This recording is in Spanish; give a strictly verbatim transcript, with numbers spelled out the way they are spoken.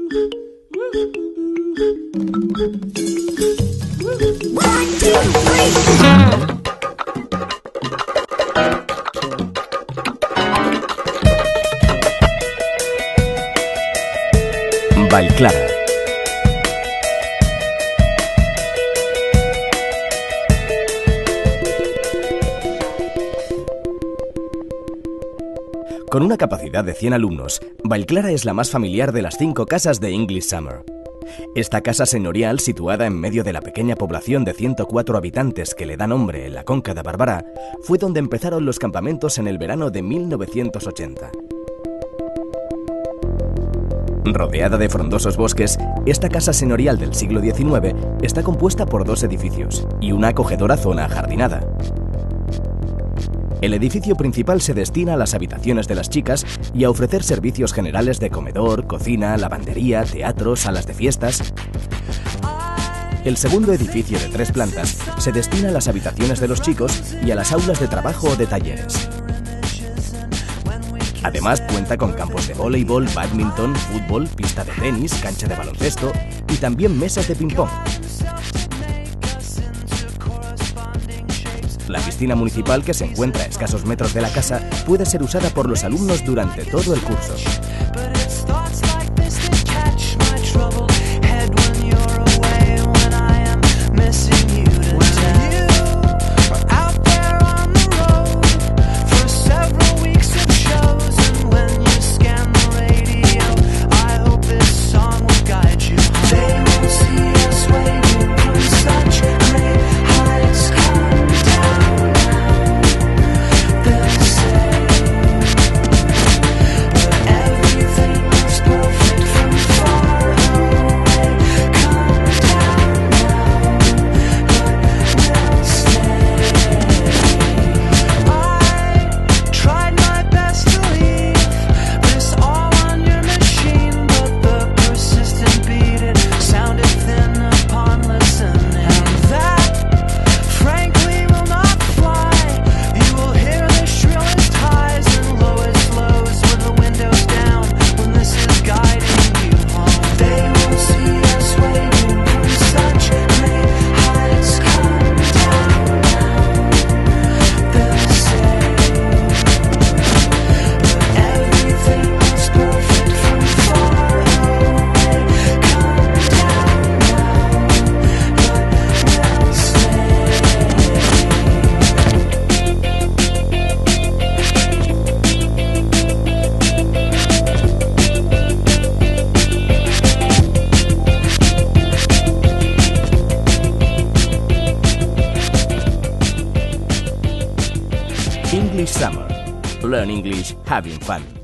Vallclara. Con una capacidad de cien alumnos, Vallclara es la más familiar de las cinco casas de English Summer. Esta casa señorial, situada en medio de la pequeña población de ciento cuatro habitantes que le da nombre en la Conca de Barberà, fue donde empezaron los campamentos en el verano de mil novecientos ochenta. Rodeada de frondosos bosques, esta casa señorial del siglo diecinueve está compuesta por dos edificios y una acogedora zona ajardinada. El edificio principal se destina a las habitaciones de las chicas y a ofrecer servicios generales de comedor, cocina, lavandería, teatro, salas de fiestas. El segundo edificio de tres plantas se destina a las habitaciones de los chicos y a las aulas de trabajo o de talleres. Además cuenta con campos de voleibol, bádminton, fútbol, pista de tenis, cancha de baloncesto y también mesas de ping-pong. La piscina municipal, que se encuentra a escasos metros de la casa, puede ser usada por los alumnos durante todo el curso. English Summer. Learn English having fun.